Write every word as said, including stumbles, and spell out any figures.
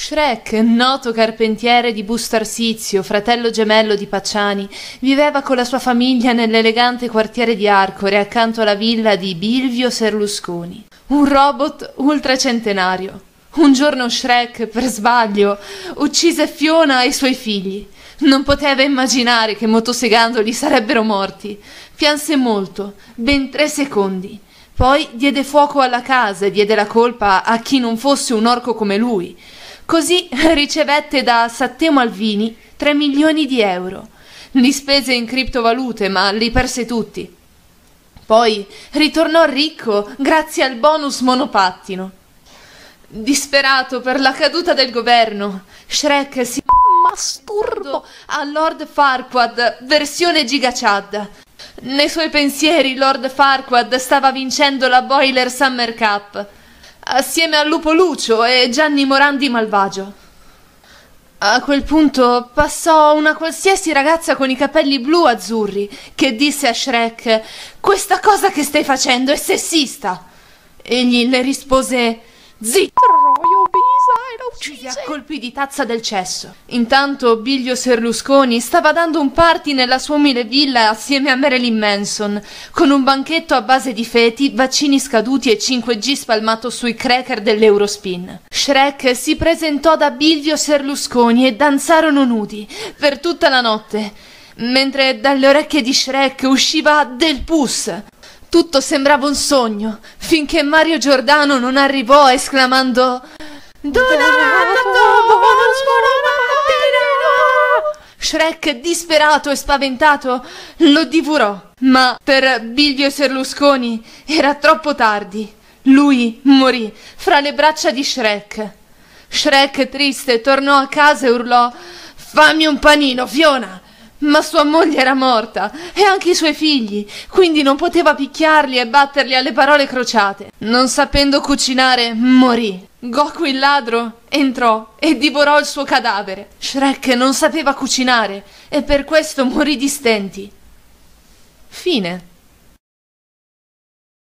Shrek, noto carpentiere di Busto Arsizio, fratello gemello di Pacciani, viveva con la sua famiglia nell'elegante quartiere di Arcore accanto alla villa di Bilvio Serlusconi, un robot ultracentenario. Un giorno Shrek, per sbaglio, uccise Fiona e i suoi figli. Non poteva immaginare che motosegandoli sarebbero morti. Pianse molto, ben tre secondi. Poi diede fuoco alla casa e diede la colpa a chi non fosse un orco come lui. Così ricevette da Sattemo Alvini tre milioni di euro. Li spese in criptovalute, ma li perse tutti. Poi ritornò ricco grazie al bonus monopattino. Disperato per la caduta del governo, Shrek si masturbo a Lord Farquaad, versione Giga Chad. Nei suoi pensieri Lord Farquaad stava vincendo la Boiler Summer Cup, assieme a Lupo Lucio e Gianni Morandi Malvagio. A quel punto passò una qualsiasi ragazza con i capelli blu-azzurri che disse a Shrek: «Questa cosa che stai facendo è sessista!» Egli le rispose: «Zitto, uccisi a colpi di tazza del cesso». Intanto Bilvio Serlusconi stava dando un party nella sua umile villa assieme a Marilyn Manson, con un banchetto a base di feti, vaccini scaduti e cinque G spalmato sui cracker dell'Eurospin. Shrek si presentò da Bilvio Serlusconi e danzarono nudi per tutta la notte, mentre dalle orecchie di Shrek usciva del pus. Tutto sembrava un sogno, finché Mario Giordano non arrivò esclamando: Shrek, disperato e spaventato, lo divorò. Ma per Bilvio Serlusconi era troppo tardi. Lui morì fra le braccia di Shrek. Shrek, triste, tornò a casa e urlò: «Fammi un panino, Fiona!» Ma sua moglie era morta e anche i suoi figli, quindi non poteva picchiarli e batterli alle parole crociate. Non sapendo cucinare, morì. Goku il ladro entrò e divorò il suo cadavere. Shrek non sapeva cucinare e per questo morì di stenti. Fine.